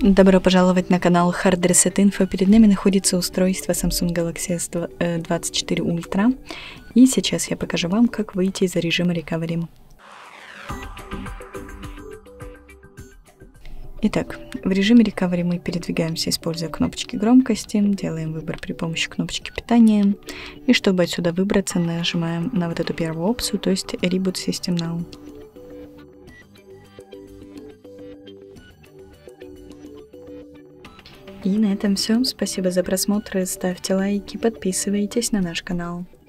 Добро пожаловать на канал Hard Reset Info. Перед нами находится устройство Samsung Galaxy S24 Ultra. И сейчас я покажу вам, как выйти из режима Recovery. Итак, в режиме Recovery мы передвигаемся, используя кнопочки громкости, делаем выбор при помощи кнопочки питания. И чтобы отсюда выбраться, нажимаем на вот эту первую опцию, то есть Reboot System Now. И на этом все. Спасибо за просмотр, ставьте лайки, подписывайтесь на наш канал.